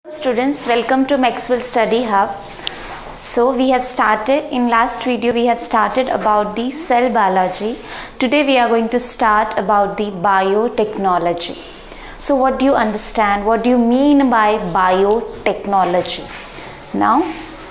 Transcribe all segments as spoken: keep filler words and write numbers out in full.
Students, welcome to Maxwell Study Hub. So we have started, in last video we have started about the cell biology. Today we are going to start about the biotechnology. So what do you understand? What do you mean by biotechnology? Now,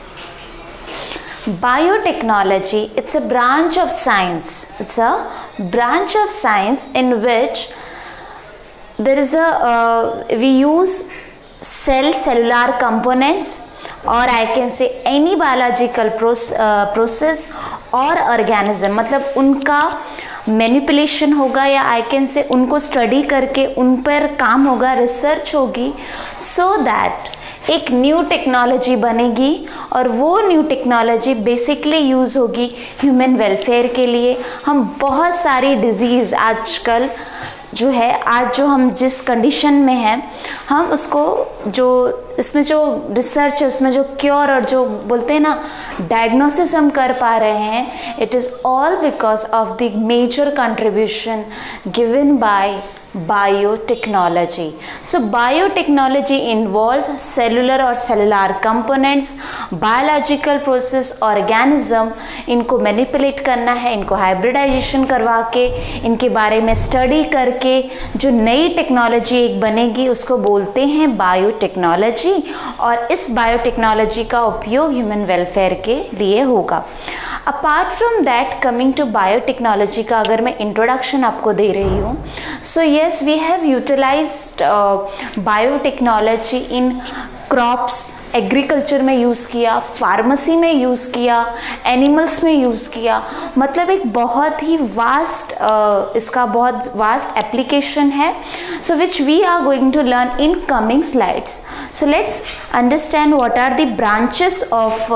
biotechnology, it's a branch of science. It's a branch of science in which there is a, uh, we use cell, cellular components, or I can say any biological process, uh, process or organism, मतलब उनका manipulation होगा या आई can से उनको study करके उन पर काम होगा, रिसर्च होगी, सो दैट एक न्यू टेक्नोलॉजी बनेगी और वो न्यू टेक्नोलॉजी बेसिकली यूज़ होगी ह्यूमन वेलफेयर के लिए. हम बहुत सारी डिजीज़ आजकल जो है, आज जो हम जिस कंडीशन में हैं, हम उसको जो इसमें जो रिसर्च है उसमें जो क्योर और जो बोलते हैं ना डायग्नोसिस हम कर पा रहे हैं, it is all because of the major contribution given by biotechnology. So biotechnology involves cellular or cellular components, biological process, organism. इनको मैनिपुलेट करना है, इनको हाइब्रिडाइजेशन करवा के, इनके बारे में स्टडी करके जो नई टेक्नोलॉजी एक बनेगी उसको बोलते हैं बायोटेक्नोलॉजी. और इस बायोटेक्नोलॉजी का उपयोग ह्यूमन वेलफेयर के लिए होगा. Apart from that, coming to biotechnology का अगर मैं इंट्रोडक्शन आपको दे रही हूँ, so yes we have utilized biotechnology in crops, agriculture में यूज़ किया, फार्मेसी में यूज़ किया, एनिमल्स में यूज़ किया. मतलब एक बहुत ही वास्ट uh, इसका बहुत वास्ट एप्लीकेशन है. So which we are going to learn in coming slides. So let's understand what are the branches of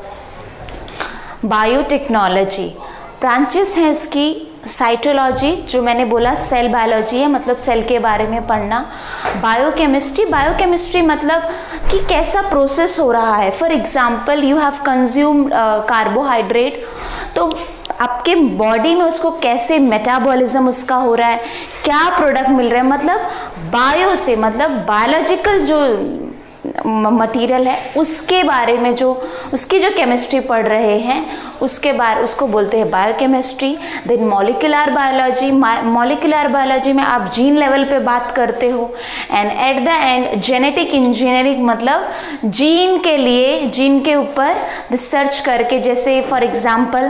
biotechnology. Branches हैं इसकी. साइटोलॉजी, जो मैंने बोला सेल बायोलॉजी है, मतलब सेल के बारे में पढ़ना. बायोकेमिस्ट्री, बायोकेमिस्ट्री मतलब कि कैसा प्रोसेस हो रहा है. For example, you have consume carbohydrate, तो आपके बॉडी में उसको कैसे मेटाबॉलिज्म उसका हो रहा है, क्या प्रोडक्ट मिल रहा है. मतलब बायो से मतलब बायोलॉजिकल जो मटेरियल है उसके बारे में, जो उसकी जो केमिस्ट्री पढ़ रहे हैं उसके बारे उसको बोलते हैं biochemistry. Then molecular biology, molecular biology में आप जीन लेवल पे बात करते हो. And at the end genetic engineering, मतलब जीन के लिए, जीन के ऊपर रिसर्च करके, जैसे for example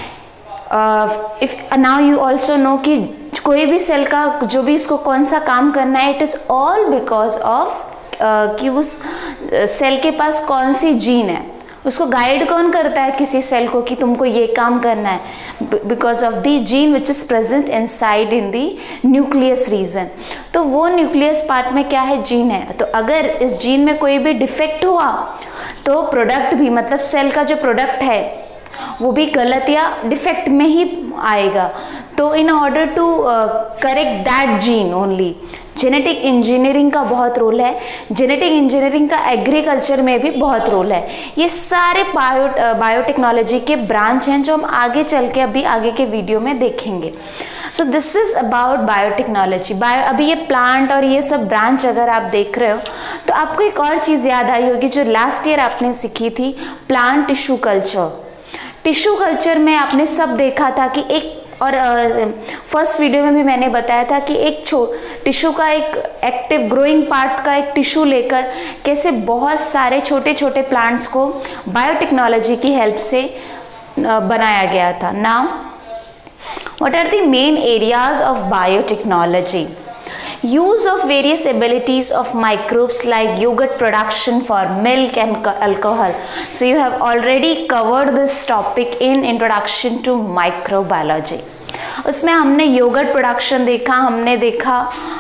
if now you also know कि कोई भी सेल का जो भी इसको कौन सा काम करना है, it is all because of Uh, कि उस सेल के पास कौन सी जीन है. उसको गाइड कौन करता है किसी सेल को कि तुमको ये काम करना है, because of the gene which is present inside in the nucleus region. तो वो न्यूक्लियस पार्ट में क्या है, जीन है. तो अगर इस जीन में कोई भी डिफेक्ट हुआ तो प्रोडक्ट भी, मतलब सेल का जो प्रोडक्ट है वो भी गलत या डिफेक्ट में ही आएगा. तो in order to correct that gene only, genetic engineering का बहुत रोल है. जेनेटिक इंजीनियरिंग का एग्रीकल्चर में भी बहुत रोल है. ये सारे बायो बायोटेक्नोलॉजी के ब्रांच हैं जो हम आगे चल के अभी आगे के वीडियो में देखेंगे. So this is about biotechnology. Bio अभी ये प्लांट और ये सब ब्रांच अगर आप देख रहे हो तो आपको एक और चीज़ याद आई होगी जो लास्ट ईयर आपने सीखी थी, plant tissue culture. Tissue culture में आपने सब देखा था कि एक, और फर्स्ट uh, वीडियो में भी मैंने बताया था कि एक छो टिश्यू का एक एक्टिव ग्रोइंग पार्ट का एक टिश्यू लेकर कैसे बहुत सारे छोटे छोटे प्लांट्स को बायोटेक्नोलॉजी की हेल्प से uh, बनाया गया था. Now what are the main areas of biotechnology? Use of various abilities of microbes like yogurt production for milk and alcohol. So you have already covered this topic in introduction to microbiology. उसमें हमने yogurt production देखा, हमने देखा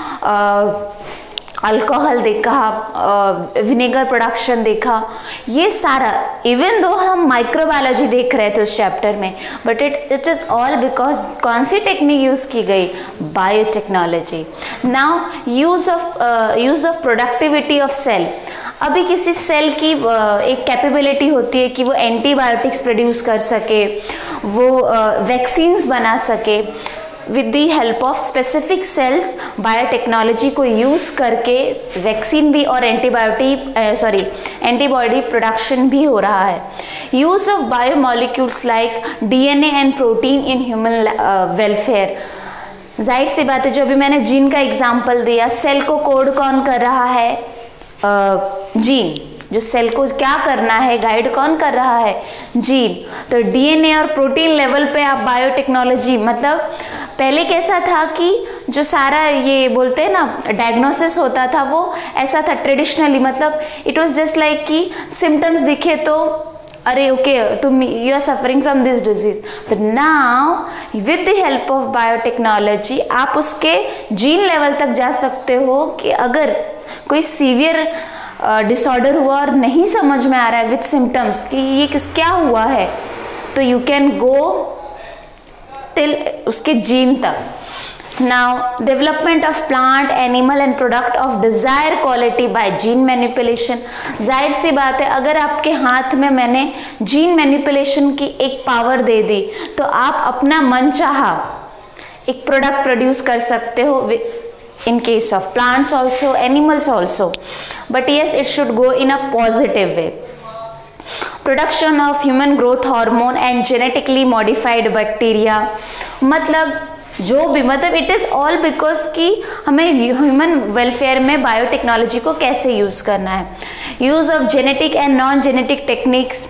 alcohol देखा, vinegar production देखा. ये सारा, even though हम माइक्रोबायोलॉजी देख रहे थे उस चैप्टर में, but it it is all because कौन सी टेक्निक यूज़ की गई, biotechnology. Now use of use of productivity of cell. अभी किसी सेल की एक कैपेबिलिटी होती है कि वो एंटीबायोटिक्स प्रोड्यूस कर सके, वो वैक्सीन्स बना सके. With the help of specific cells biotechnology को यूज़ करके वैक्सीन भी और एंटीबायोटिक सॉरी एंटीबॉडी प्रोडक्शन भी हो रहा है। Use of biomolecules like DNA and protein in human welfare. जाहिर सी बात है, जो अभी मैंने जीन का एग्जाम्पल दिया, सेल को कोड कौन कर रहा है? जीन। जो सेल को क्या करना है गाइड कौन कर रहा है? जीन। तो डीएनए और प्रोटीन लेवल पे आप बायोटेक्नोलॉजी, मतलब पहले कैसा था कि जो सारा ये बोलते हैं ना डायग्नोसिस होता था वो ऐसा था ट्रेडिशनली, मतलब इट वाज जस्ट लाइक कि सिम्टम्स दिखे तो अरे ओके तुम you are suffering from this disease. But now with the help of biotechnology आप उसके जीन लेवल तक जा सकते हो कि अगर कोई सीवियर डिसऑर्डर हुआ और नहीं समझ में आ रहा है विथ सिम्टम्स कि ये किस क्या हुआ है, तो यू कैन गो टिल उसके जीन तक। Now development of plant, animal and product of desire quality by gene manipulation. जाहिर सी बात है, अगर आपके हाथ में मैंने जीन मैनिपुलेशन की एक पावर दे दी तो आप अपना मनचाहा एक प्रोडक्ट प्रोड्यूस कर सकते हो, in case of plants also, animals also, but yes, it should go in a positive way. Production of human growth hormone and genetically modified bacteria, मतलब जो भी मतलब इट इज़ ऑल बिकॉज कि हमें human welfare में biotechnology को कैसे use करना है। Use of genetic and non genetic techniques.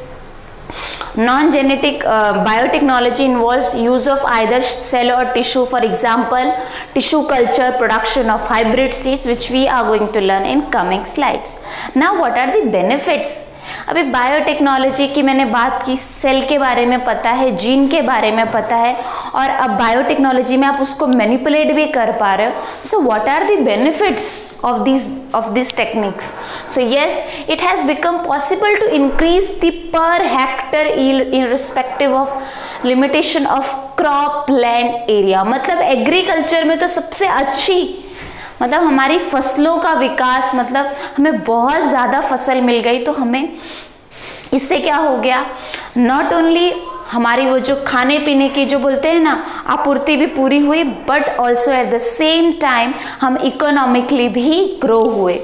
Non-genetic uh, biotechnology involves use of either cell or tissue, for example tissue culture, production of hybrid seeds, which we are going to learn in coming slides. Now what are the benefits? अभी biotechnology की मैंने बात की, cell के बारे में पता है, जीन के बारे में पता है, और अब बायोटेक्नोलॉजी में आप उसको मैनिपुलेट भी कर पा रहे हो। So what are the benefits of these of these techniques? So yes, it has become possible to increase the per hectare yield irrespective of limitation of crop land area। मतलब agriculture में तो सबसे अच्छी, मतलब हमारी फसलों का विकास, मतलब हमें बहुत ज़्यादा फसल मिल गई, तो हमें इससे क्या हो गया, नॉट ओनली हमारी वो जो खाने पीने की जो बोलते हैं ना आपूर्ति भी पूरी हुई, but also at the same time हम इकोनॉमिकली भी ग्रो हुए।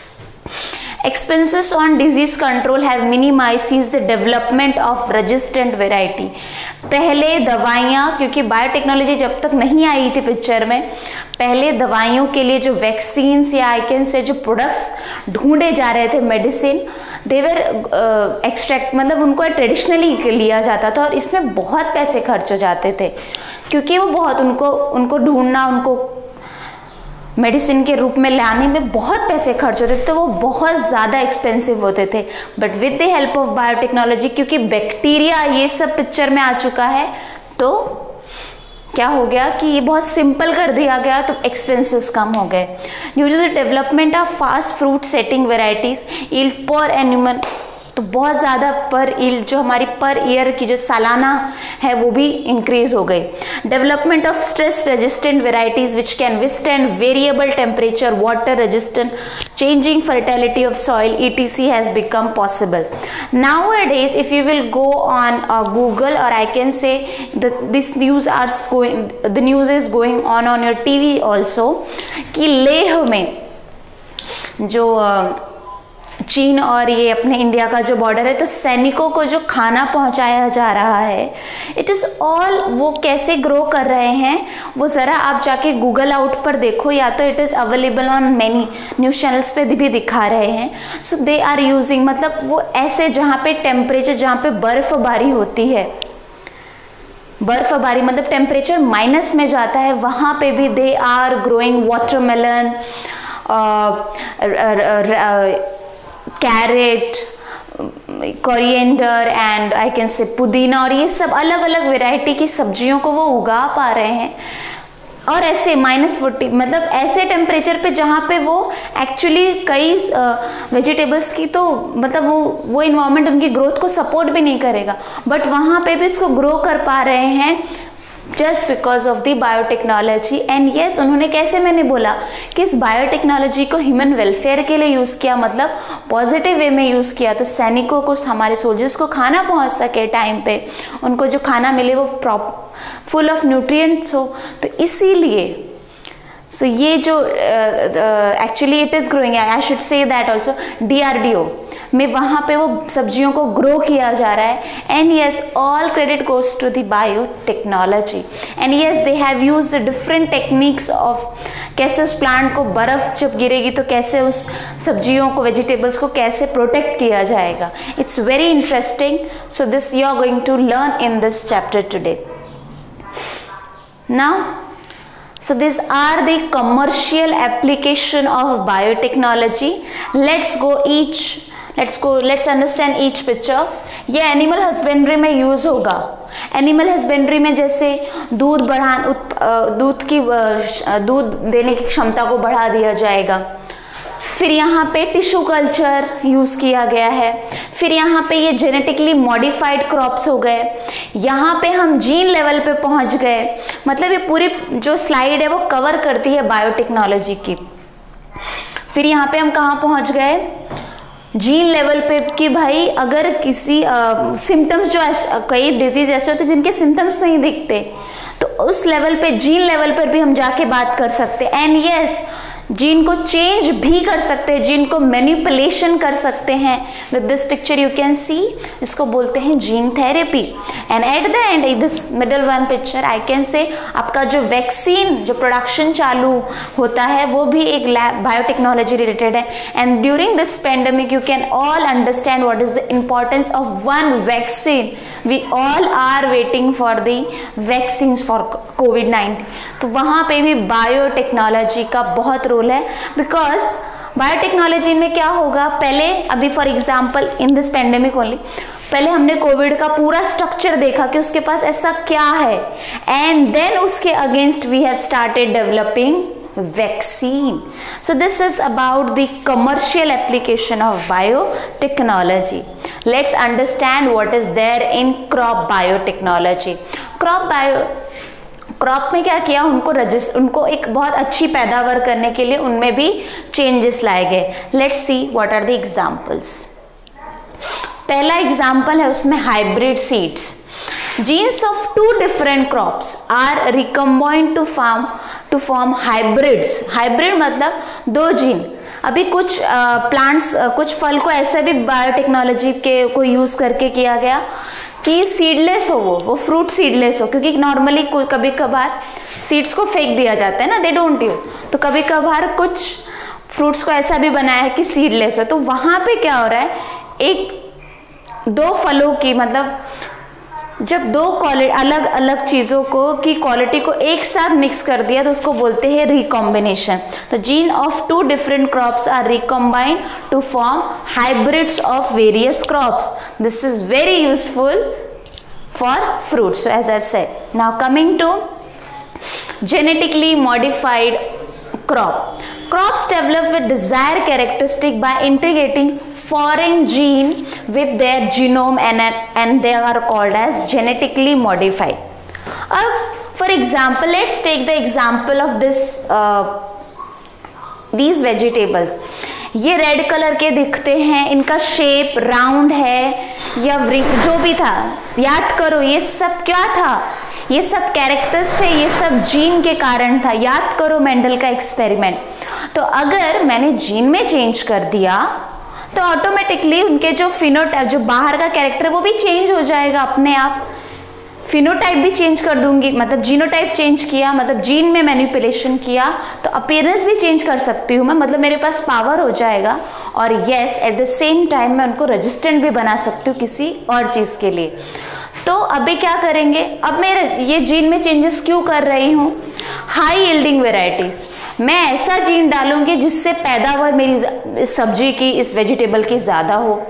Expenses on disease control have minimized the development of resistant variety। पहले दवाइयाँ, क्योंकि बायोटेक्नोलॉजी जब तक नहीं आई थी पिक्चर में, पहले दवाइयों के लिए जो वैक्सीन्स या आइकन से जो प्रोडक्ट्स ढूंढे जा रहे थे, मेडिसिन, देवर एक्सट्रैक्ट, मतलब उनको ट्रेडिशनली लिया जाता था और इसमें बहुत पैसे खर्च हो जाते थे, क्योंकि वो बहुत उनको उनको ढूंढना, उनको मेडिसिन के रूप में लाने में बहुत पैसे खर्च होते थे, तो वो बहुत ज़्यादा एक्सपेंसिव होते थे। But with the help of biotechnology, क्योंकि बैक्टीरिया ये सब पिक्चर में आ चुका है, तो क्या हो गया कि ये बहुत सिंपल कर दिया गया, तो एक्सपेंसेस कम हो गए। Due to the development of fast fruit setting varieties, yield पर एनिमल, तो बहुत ज़्यादा पर यील्ड जो हमारी पर ईयर की जो सालाना है वो भी इंक्रीज हो गई। Development of stress resistant varieties which can withstand variable temperature, water resistant, changing fertility of soil, et cetera has become possible. Nowadays, if you will go on uh, Google, or I can say that this news are going, the news is going on on your T V also, कि लेह में जो uh, चीन और ये अपने India का जो border है, तो सैनिकों को जो खाना पहुंचाया जा रहा है, इट इज़ ऑल, वो कैसे ग्रो कर रहे हैं वो ज़रा आप जाके गूगल आउट पर देखो, या तो it is available on many news channels पे भी दिखा रहे हैं। सो दे आर यूजिंग, मतलब वो ऐसे जहाँ पे टेम्परेचर, जहाँ पे बर्फबारी होती है, बर्फबारी मतलब टेम्परेचर माइनस में जाता है, वहाँ पे भी they are growing watermelon, carrot, coriander and I can say pudina, और ये सब अलग अलग वैरायटी की सब्जियों को वो उगा पा रहे हैं। और ऐसे माइनस फोर्टी, मतलब ऐसे टेम्परेचर पे जहाँ पे वो एक्चुअली कई वेजिटेबल्स की तो मतलब वो वो इन्वायरमेंट उनकी ग्रोथ को सपोर्ट भी नहीं करेगा, बट वहाँ पे भी इसको ग्रो कर पा रहे हैं just because of the biotechnology. And yes, उन्होंने कैसे, मैंने बोला कि इस बायोटेक्नोलॉजी को ह्यूमन वेलफेयर के लिए यूज़ किया, मतलब पॉजिटिव वे में यूज़ किया, तो सैनिकों को, हमारे सोल्जर्स को खाना पहुंच सके टाइम पे, उनको जो खाना मिले वो प्रॉप फुल ऑफ न्यूट्रिएंट्स हो। तो इसीलिए सो so, ये जो actually it is growing, I should say that also, D R D O में वहाँ पे वो सब्जियों को ग्रो किया जा रहा है। And yes, all credit goes to the biotechnology. And yes, they have used the different techniques of कैसे उस प्लांट को बर्फ़ जब गिरेगी तो कैसे उस सब्जियों को, वेजिटेबल्स को कैसे प्रोटेक्ट किया जाएगा। It's very interesting. So this you are going to learn in this chapter today. Now, so these are the commercial application of biotechnology. Let's go each let's go let's understand each picture. ये animal husbandry में use होगा। Animal husbandry में जैसे दूध बढ़ा दूध की दूध देने की क्षमता को बढ़ा दिया जाएगा। फिर यहाँ पे टिश्यू कल्चर यूज किया गया है। फिर यहाँ पे ये जेनेटिकली मॉडिफाइड क्रॉप्स हो गए। यहाँ पे हम जीन लेवल पे पहुँच गए। मतलब ये पूरी जो स्लाइड है वो कवर करती है बायोटेक्नोलॉजी की। फिर यहाँ पे हम कहाँ पहुँच गए, जीन लेवल पे, कि भाई अगर किसी सिम्टम्स जो कई डिजीज ऐसे होते हैं जिनके सिम्टम्स नहीं दिखते, तो उस लेवल पे, जीन लेवल पर भी हम जाके बात कर सकते हैं। एंड यस, जीन को चेंज भी कर सकते हैं, जीन को मैनिपुलेशन कर सकते हैं। With this picture you can see, इसको बोलते हैं gene therapy. And at the end this middle one picture I can say, आपका जो वैक्सीन जो प्रोडक्शन चालू होता है वो भी एक लैब बायोटेक्नोलॉजी रिलेटेड है। And during this pandemic you can all understand what is the importance of one vaccine. We all are waiting for the vaccine for covid nineteen. तो वहाँ पे भी बायोटेक्नोलॉजी का बहुत रोल है। बिकॉज बायोटेक्नोलॉजी में क्या होगा, पहले अभी for example in this pandemic only, पहले हमने कोविड का पूरा स्ट्रक्चर देखा कि उसके पास ऐसा क्या है, एंड देन उसके against we have started developing vaccine. So this is about the commercial application of biotechnology. Let's understand what is there in crop biotechnology. Crop bio crop में क्या किया, उनको रजिस्ट उनको एक बहुत अच्छी पैदावार करने के लिए उनमें भी चेंजेस लाए गए. Let's see what are the examples. पहला एग्जांपल है उसमें hybrid seeds. Genes of two different crops are recombined to form to form hybrids. Hybrid मतलब दो जीन. अभी कुछ प्लांट्स uh, कुछ फल को ऐसे भी बायोटेक्नोलॉजी के को यूज करके किया गया कि सीडलेस हो, वो वो फ्रूट सीडलेस हो, क्योंकि नॉर्मली कभी कभार सीड्स को फेंक दिया जाता है ना, दे डोंट यूज. तो कभी कभार कुछ फ्रूट्स को ऐसा भी बनाया है कि सीडलेस हो. तो वहां पे क्या हो रहा है, एक दो फलों की मतलब जब दो क्वालिटी अलग अलग चीज़ों को की क्वालिटी को एक साथ मिक्स कर दिया तो उसको बोलते हैं रिकॉम्बिनेशन. तो gene of two different crops are recombined to form hybrids of various crops. This is very useful for fruits as I said. Now coming to genetically modified crop. Crops develop with desired characteristic by integrating foreign gene with their genome and, and they are called as genetically modified. अब for example, let's take the example of this uh, these vegetables. ये red colour के दिखते हैं, इनका shape round है या जो भी था, याद करो ये सब क्या था, ये सब कैरेक्टर्स थे, ये सब जीन के कारण था. याद करो मेंडल का एक्सपेरिमेंट. तो अगर मैंने जीन में चेंज कर दिया तो ऑटोमेटिकली उनके जो फिनोटाइप, जो बाहर का कैरेक्टर, वो भी चेंज हो जाएगा अपने आप. फिनोटाइप भी चेंज कर दूंगी, मतलब जीनोटाइप चेंज किया, मतलब जीन में मैनिपुलेशन किया तो अपीयरेंस भी चेंज कर सकती हूँ मैं, मतलब मेरे पास पावर हो जाएगा. और yes, at the same time मैं उनको रेजिस्टेंट भी बना सकती हूँ किसी और चीज के लिए. तो अभी क्या करेंगे, अब मैं ये जीन में चेंजेस क्यों कर रही हूँ, हाई यील्डिंग वेराइटीज. मैं ऐसा जीन डालूंगी जिससे पैदावार मेरी सब्जी की, इस वेजिटेबल की ज्यादा हो.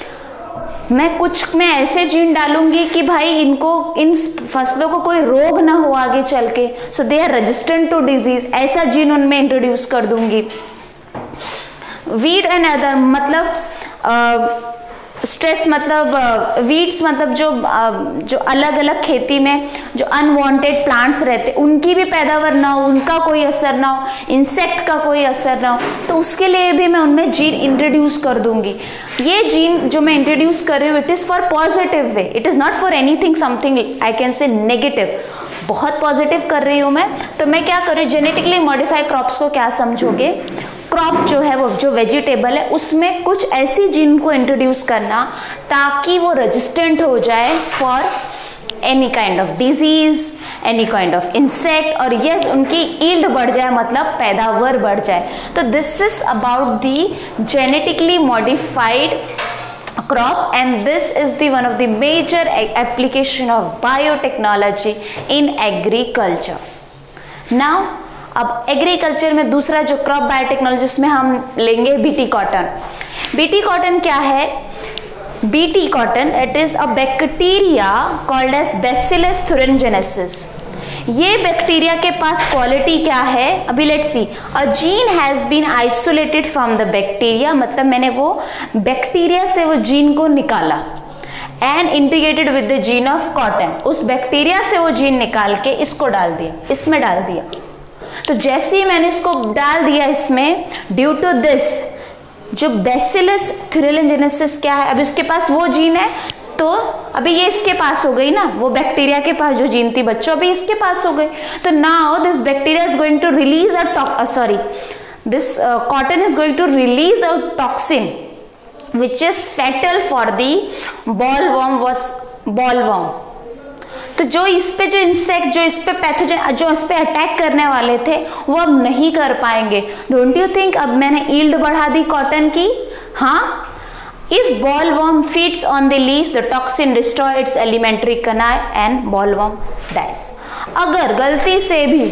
मैं कुछ मैं ऐसे जीन डालूंगी कि भाई इनको, इन फसलों को कोई रोग ना हो आगे चल के, so they are resistant to disease. ऐसा जीन उनमें इंट्रोड्यूस कर दूंगी. वीड एंड अदर मतलब स्ट्रेस मतलब वीड्स मतलब जो जो अलग अलग खेती में जो अनवांटेड प्लांट्स रहते उनकी भी पैदावार ना हो, उनका कोई असर ना हो, इंसेक्ट का कोई असर ना हो, तो उसके लिए भी मैं उनमें जीन इंट्रोड्यूस कर दूंगी। ये जीन जो मैं इंट्रोड्यूस कर रही हूँ it is for positive way, it is not for anything something I can say negative. बहुत पॉजिटिव कर रही हूँ मैं। तो मैं क्या कर रही हूँ, जेनेटिकली मॉडिफाई क्रॉप्स को क्या समझोगे, क्रॉप जो है वो जो वेजिटेबल है उसमें कुछ ऐसी जीन को इंट्रोड्यूस करना ताकि वो रेजिस्टेंट हो जाए for any kind of disease, any kind of insect, और यस उनकी ईल्ड बढ़ जाए मतलब पैदावार बढ़ जाए। तो this is about the genetically modified crop, and this is the one of the major application of biotechnology in agriculture. Now अब एग्रीकल्चर में दूसरा जो क्रॉप बायोटेक्नोलॉजी उसमें हम लेंगे बीटी कॉटन। बीटी कॉटन क्या है, BT cotton it is a bacteria called as Bacillus thuringiensis। ये बैक्टीरिया के पास क्वालिटी क्या है, अभी let's see, a gene has been isolated from the bacteria, मतलब मैंने वो बैक्टीरिया से वो जीन को निकाला and integrated with the gene of cotton. उस बैक्टीरिया से वो जीन निकाल के इसको डाल दिया, इसमें डाल दिया। तो जैसे ही मैंने इसको डाल दिया इसमें, ड्यू टू दिस जो बैसिलस thuringiensis क्या है, अभी उसके पास वो जीन है तो अभी ये इसके पास हो गई ना, वो बैक्टीरिया के पास जो जीन थी बच्चों अभी इसके पास हो गई। तो now this bacteria is going to release a sorry this cotton is going to release a toxin which is fatal for the bollworm was bollworm. तो जो इस पे जो इंसेक्ट जो इस पे पैथोजन जो इस पे अटैक करने वाले थे वो अब नहीं कर पाएंगे। डोंट यू थिंक अब मैंने ईल्ड बढ़ा दी कॉटन की। हाँ, if bollworm feeds on the leaves the toxin destroy its elementary canal and bollworm dies। अगर गलती से भी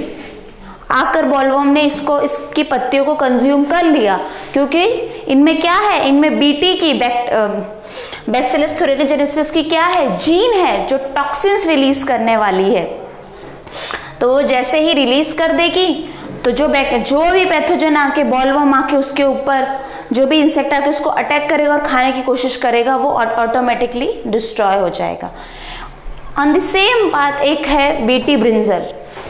आकर बॉलवर्म ने इसको इसकी पत्तियों को कंज्यूम कर लिया, क्योंकि इनमें क्या है, इनमें बीटी की बैसिलस thuringiensis की क्या है, जीन है जो टॉक्सिन्स रिलीज करने वाली है। तो वो जैसे ही रिलीज कर देगी तो जो जो भी पैथोजन आके बॉलवर्म आके उसके ऊपर जो भी इंसेक्ट आके उसको अटैक करेगा और खाने की कोशिश करेगा वो ऑटोमेटिकली डिस्ट्रॉय हो जाएगा। ऑन द सेम बात एक है बीटी ब्रिंजल।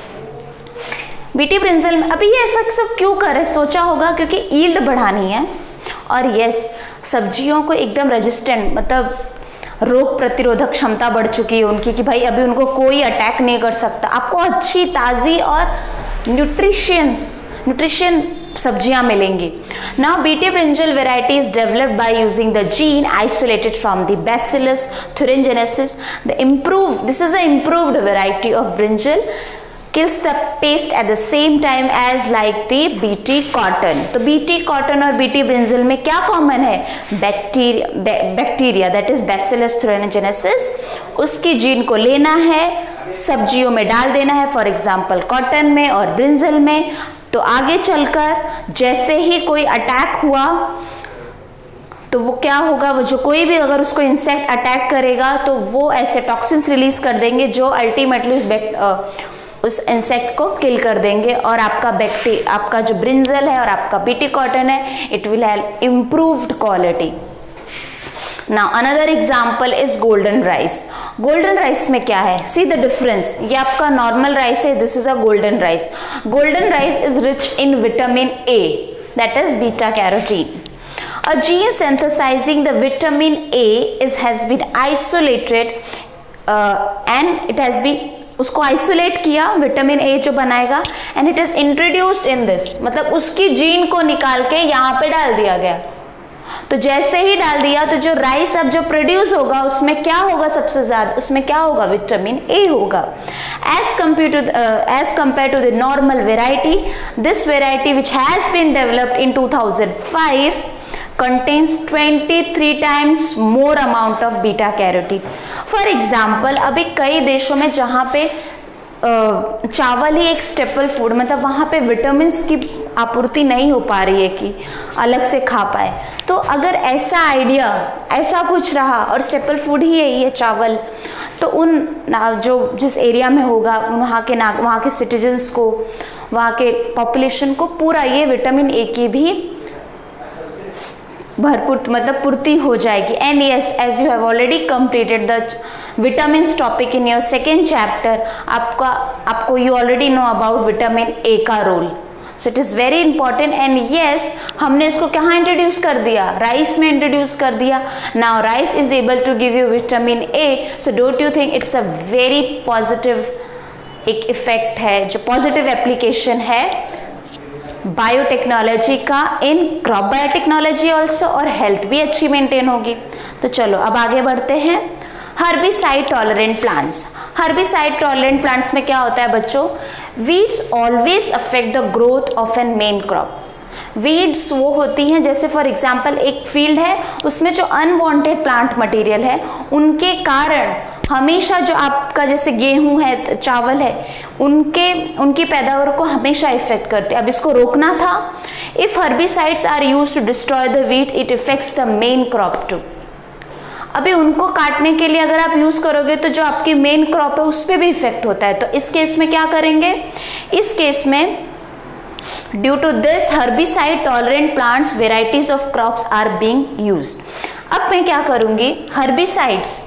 बीटी ब्रिंजल में अभी ये ऐसा सब क्यों कर रहे, सोचा होगा क्योंकि ईल्ड बढ़ानी है और यस सब्जियों को एकदम रेजिस्टेंट मतलब रोग प्रतिरोधक क्षमता बढ़ चुकी है उनकी कि भाई अभी उनको कोई अटैक नहीं कर सकता। आपको अच्छी ताज़ी और न्यूट्रिशियंस न्यूट्रिशन सब्जियां मिलेंगी। Now BT brinjal variety is developed by using the gene isolated from the Bacillus thuringiensis. The improved this is an improved variety of brinjal kills the pest at the same time as like the B T cotton। तो B T cotton और B T brinjal में क्या common है, bacteria bacteria that is Bacillus thuringiensis। उसकी gene को लेना है, सब्जियों में डाल देना है, फॉर एग्जाम्पल कॉटन में और ब्रिंजल में। तो आगे चलकर जैसे ही कोई अटैक हुआ तो वो क्या होगा, वो जो कोई भी अगर उसको इंसेक्ट अटैक करेगा तो वो ऐसे टॉक्सिन्स रिलीज कर देंगे जो अल्टीमेटली उस उस इंसेक्ट को किल कर देंगे और आपका बैक्टी आपका जो ब्रिंजल है और आपका बीटी कॉटन है it will have improved quality. Now another example is golden rice. Golden rice में क्या है, सी द डिफरेंस। ये आपका नॉर्मल राइस है, this is a golden rice. Golden rice is rich in vitamin A that is beta carotene. A gene synthesizing the vitamin A is has been isolated uh, and it has been उसको isolate किया vitamin A जो बनाएगा and it is introduced in this, मतलब उसकी gene को निकाल के यहाँ पे डाल दिया गया। तो जैसे ही डाल दिया तो जो राइस अब जो प्रोड्यूस होगा उसमें क्या होगा, सबसे ज्यादा उसमें क्या होगा, विटामिन ए होगा। As compare to as compare to the normal variety, this variety which has been developed in two thousand five contains twenty-three times more amount of beta carotene। For example, अभी कई देशों में जहाँ पे चावल ही एक staple food, मतलब वहाँ पे विटामिन की आपूर्ति नहीं हो पा रही है कि अलग से खा पाए। तो अगर ऐसा आइडिया ऐसा कुछ रहा और स्टेपल फूड ही यही है चावल, तो उन जो जिस एरिया में होगा वहाँ के ना वहाँ के सिटीजन्स को, वहाँ के पॉपुलेशन को पूरा ये विटामिन ए की भी भरपूर मतलब पूर्ति हो जाएगी। And yes, as you have already completed the vitamins topic in your second chapter, आपका आपको you already know about vitamin A का role, so it is very important. And yes, हमने इसको कहाँ इंट्रोड्यूस कर दिया, राइस में इंट्रोड्यूस कर दिया। Now rice is able to give you vitamin A, so don't you think it's a very positive एक इफेक्ट है, जो पॉजिटिव एप्लीकेशन है बायोटेक्नोलॉजी का इन क्रॉप बायोटेक्नोलॉजी ऑल्सो, और हेल्थ भी अच्छी मेंटेन होगी। तो चलो अब आगे बढ़ते हैं। Herbicide tolerant plants. Herbicide tolerant plants में क्या होता है बच्चों, weeds always affect the growth of an main crop. Weeds वो होती हैं, जैसे फॉर एग्जांपल एक फील्ड है, उसमें जो अनवांटेड प्लांट मटेरियल है उनके कारण हमेशा जो आपका जैसे गेहूं है, चावल है, उनके उनकी पैदावार को हमेशा इफेक्ट करते हैं। अब इसको रोकना था। If herbicides are used to destroy the weed, it affects the main crop too. अभी उनको काटने के लिए अगर आप यूज करोगे तो जो आपकी मेन क्रॉप है उस पर भी इफेक्ट होता है। तो इस केस में क्या करेंगे, इस केस में due to this herbicide tolerant plants varieties of crops are being used. अब मैं क्या करूंगी, हर्बिसाइड्स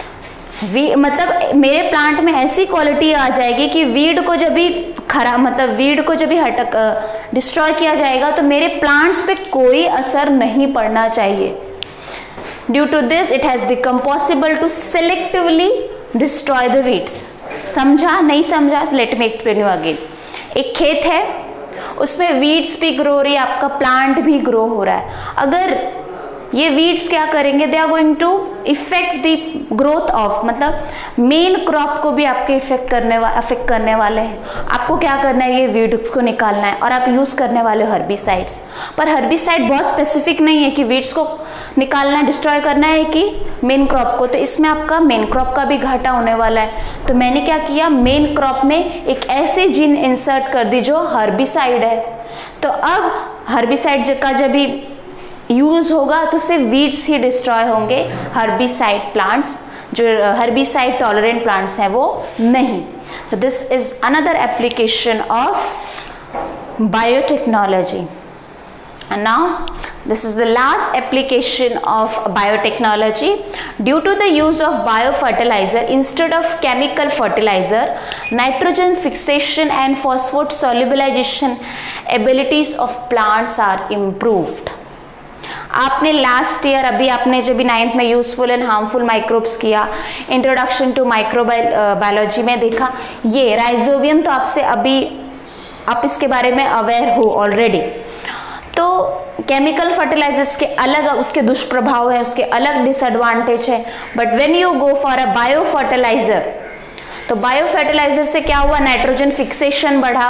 वी मतलब मेरे प्लांट में ऐसी क्वालिटी आ जाएगी कि वीड को जब भी खराब मतलब वीड को जब भी हटक डिस्ट्रॉय किया जाएगा तो मेरे प्लांट्स पे कोई असर नहीं पड़ना चाहिए। Due to this it has become possible to selectively destroy the weeds. समझा, नहीं समझा? Let me explain you again. एक खेत है, उसमें वीड्स भी ग्रो हो रही है, आपका प्लांट भी ग्रो हो रहा है। अगर ये वीड्स क्या करेंगे, they are going to affect the growth of मतलब मेन क्रॉप को भी आपके इफेक्ट करने वा अफेक्ट करने वाले हैं। आपको क्या करना है, ये वीड्स को निकालना है, और आप यूज करने वाले हो हर्बिसाइड्स। पर हर्बिसाइड बहुत स्पेसिफिक नहीं है कि वीड्स को निकालना है, डिस्ट्रॉय करना है कि मेन क्रॉप को। तो इसमें आपका मेन क्रॉप का भी घाटा होने वाला है। तो मैंने क्या किया, मेन क्रॉप में एक ऐसे जीन इंसर्ट कर दी जो हर्बिसाइड है। तो अब हर्बिसाइड का जब भी यूज होगा तो सिर्फ वीड्स ही डिस्ट्रॉय होंगे, हर्बिसाइड प्लांट्स जो हर्बिसाइड टॉलरेंट प्लांट्स हैं वो नहीं। तो this is another application of biotechnology. And now this is the last application of biotechnology. Due to the use of biofertilizer instead of chemical fertilizer, nitrogen fixation and phosphate solubilization abilities of plants are improved. आपने last year अभी आपने जब भी ninth में useful and harmful microbes किया, introduction to microbiology में देखा, ये राइजोबियम तो आपसे अभी आप इसके बारे में अवेयर हो ऑलरेडी। तो केमिकल फर्टिलाइजर्स के अलग उसके दुष्प्रभाव है, उसके अलग डिसएडवांटेज है। But when you go for a bio fertiliser, तो बायो फर्टिलाइजर से क्या हुआ, नाइट्रोजन फिक्सेशन बढ़ा।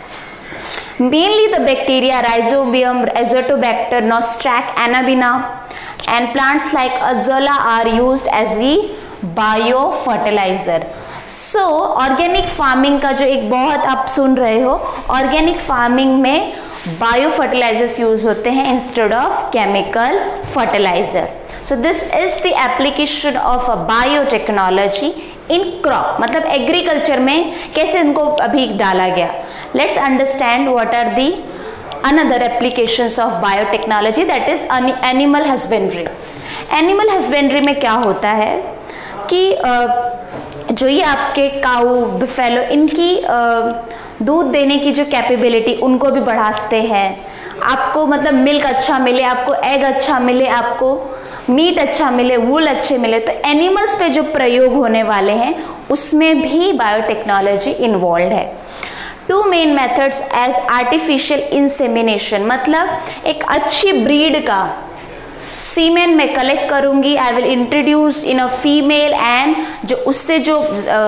Mainly the bacteria Rhizobium, Azotobacter, Nostoc, Anabaena and plants like Azolla are used as the bio fertiliser. So organic farming का जो एक बहुत आप सुन रहे हो, ऑर्गेनिक फार्मिंग में बायो फर्टिलाइजर्स यूज होते हैं instead of chemical fertiliser. So this is the application of a biotechnology in crop, मतलब एग्रीकल्चर में कैसे इनको अभी डाला गया। Let's understand what are the another applications of biotechnology, that is animal husbandry. Animal husbandry में क्या होता है कि जो ये आपके काऊ, बिफेलो, इनकी दूध देने की जो कैपेबिलिटी उनको भी बढ़ाते हैं। आपको मतलब मिल्क अच्छा मिले, आपको एग अच्छा मिले, आपको मीट अच्छा मिले, वूल अच्छे मिले। तो एनिमल्स पे जो प्रयोग होने वाले हैं उसमें भी बायोटेक्नोलॉजी इन्वॉल्व है। Two main methods as artificial insemination, मतलब एक अच्छी ब्रीड का सीमेन में कलेक्ट करूंगी, I will introduce in a female, and जो उससे जो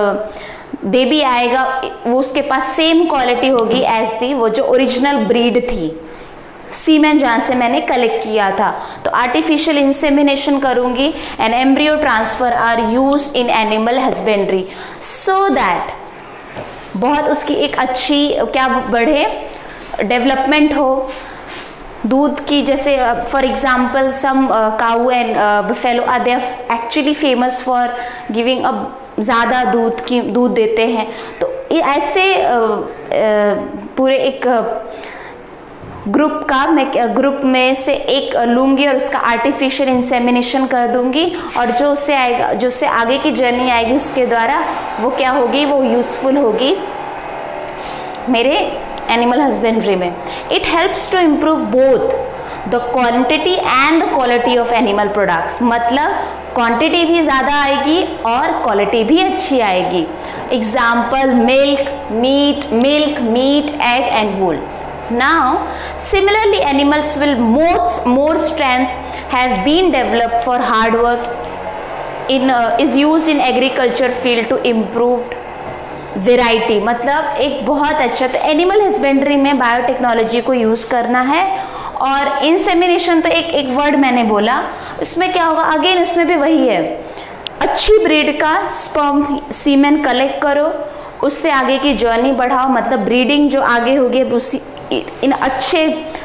बेबी uh, आएगा वो उसके पास सेम क्वालिटी होगी एज दी वो जो ओरिजिनल ब्रीड थी, सीमेन जहाँ से मैंने कलेक्ट किया था। तो आर्टिफिशियल इंसेमिनेशन करूंगी and embryo transfer are use in animal husbandry so that बहुत उसकी एक अच्छी क्या बढ़े, डेवलपमेंट हो दूध की। जैसे for example some cow and buffalo are they actually famous for giving a ज़्यादा दूध की दूध देते हैं। तो ऐसे uh, uh, पूरे एक ग्रुप का मैं ग्रुप में से एक लूँगी और उसका आर्टिफिशियल इंसेमिनेशन कर दूँगी, और जो उससे आएगा, जो उससे आगे की जर्नी आएगी उसके द्वारा वो क्या होगी, वो यूज़फुल होगी मेरे एनिमल हस्बेंड्री में. It helps to improve both the quantity and the quality of animal products. मतलब क्वांटिटी भी ज़्यादा आएगी और क्वालिटी भी अच्छी आएगी. Example milk, meat, milk, meat, egg and wool. Now, similarly, animals will more more strength have been developed for hard work in uh, is used in agriculture field to improve variety. मतलब एक बहुत अच्छा, तो animal husbandry में biotechnology को use करना है. और इंसेमिनेशन तो एक एक वर्ड मैंने बोला, उसमें क्या होगा, अगेन उसमें भी वही है, अच्छी ब्रीड का स्पर्म सीमेन कलेक्ट करो, उससे आगे की जर्नी बढ़ाओ. मतलब ब्रीडिंग जो आगे होगी उसी इन अच्छे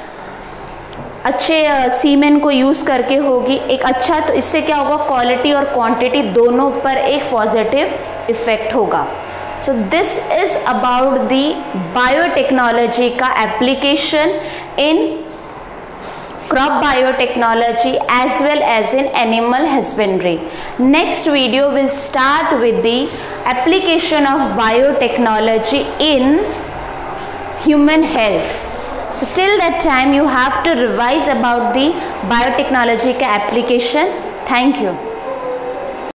अच्छे सीमेन को यूज़ करके होगी एक अच्छा. तो इससे क्या होगा, क्वालिटी और क्वांटिटी दोनों पर एक पॉजिटिव इफेक्ट होगा. So this is about the biotechnology का application in crop biotechnology as well as in animal husbandry. Next video will start with the application of biotechnology in human health. So till that time you have to revise about the biotechnology ka application. Thank you.